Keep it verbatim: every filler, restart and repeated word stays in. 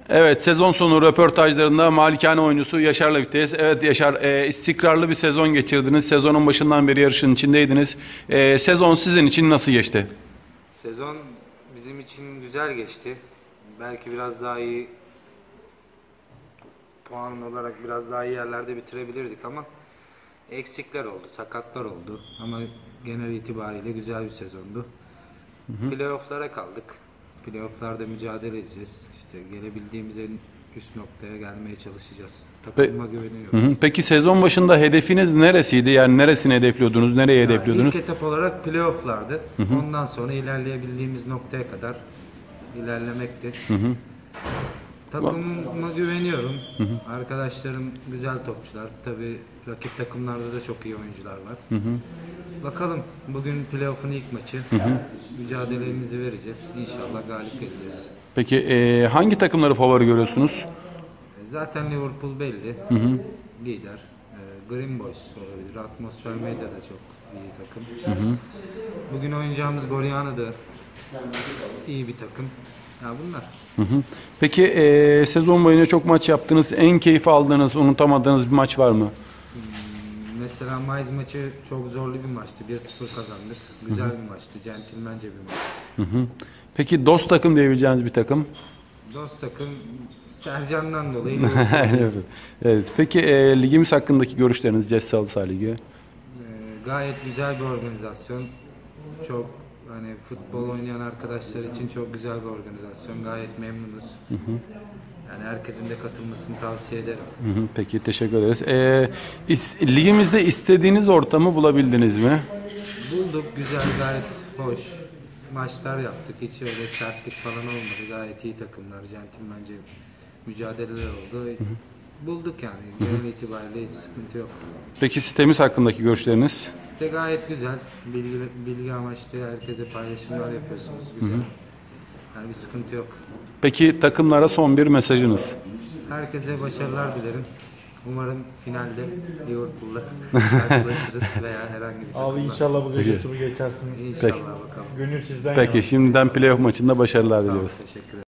Evet, sezon sonu röportajlarında malikane oyuncusu Yaşar'la birlikteyiz. Evet Yaşar, e, istikrarlı bir sezon geçirdiniz. Sezonun başından beri yarışın içindeydiniz. E, sezon sizin için nasıl geçti? Sezon bizim için güzel geçti. Belki biraz daha iyi puan olarak biraz daha iyi yerlerde bitirebilirdik ama eksikler oldu, sakatlar oldu. Ama genel itibariyle güzel bir sezondu. Playoff'lara kaldık. Playoff'larda mücadele edeceğiz. İşte gelebildiğimiz en üst noktaya gelmeye çalışacağız. Takımıma güveniyorum. Hı hı. Peki sezon başında hedefiniz neresiydi? Yani neresini hedefliyordunuz? Nereye Yani hedefliyordunuz? İlk etap olarak playoff'lardı. Hı hı. Ondan sonra ilerleyebildiğimiz noktaya kadar ilerlemekti. Hı hı. Takımıma güveniyorum. Hı hı. Arkadaşlarım güzel topçular. Tabii rakip takımlarda da çok iyi oyuncular var. Hı hı. Bakalım, bugün playoff'un ilk maçı. Hı hı. Mücadelemizi vereceğiz. İnşallah galip geleceğiz. Peki e, hangi takımları favori görüyorsunuz? Zaten Liverpool belli. Hı hı. Lider. E, Green Boys olabilir. Atmosfer Medya da çok iyi takım. Hı hı. Bugün oynayacağımız Goriana da iyi bir takım. Ya bunlar. Hı hı. Peki e, sezon boyunca çok maç yaptınız. En keyif aldığınız, unutamadığınız bir maç var mı? Hmm, mesela Mayıs maçı çok zorlu bir maçtı. bir sıfır kazandık. Güzel hı hı. bir maçtı. Centilmence bir maç. Hı hı. Peki dost takım diyebileceğiniz bir takım? Dost takım Sercan'dan dolayı. Evet. Evet. Peki e, ligimiz hakkındaki görüşleriniz Cessi Halı Saha Ligi? E, gayet güzel bir organizasyon. Çok hani futbol oynayan arkadaşlar için çok güzel bir organizasyon. Gayet memnunuz. Hı hı. Yani herkesin de katılmasını tavsiye ederim. Hı hı. Peki teşekkür ederiz. E, is, ligimizde istediğiniz ortamı bulabildiniz mi? Bulduk. Güzel, gayet hoş maçlar yaptık. Hiç öyle sertlik falan olmadı. Gayet iyi takımlar, centilmence mücadeleler oldu. Hı hı. Bulduk yani. Genel itibariyle hiç sıkıntı yok. Peki sitemiz hakkındaki görüşleriniz? Site gayet güzel. Bilgi, bilgi amaçlı herkese paylaşımlar yapıyorsunuz. Güzel. Hı hı. Yani bir sıkıntı yok. Peki takımlara son bir mesajınız? Herkese başarılar dilerim. Umarım finalde Liverpool'la karşılaşırız veya herhangi bir takımla. Abi inşallah bu gece turu geçersiniz. İnşallah bakalım. Gönül sizden Peki yana. şimdiden playoff maçında başarılar Sağ olun, diliyoruz. teşekkür ederim.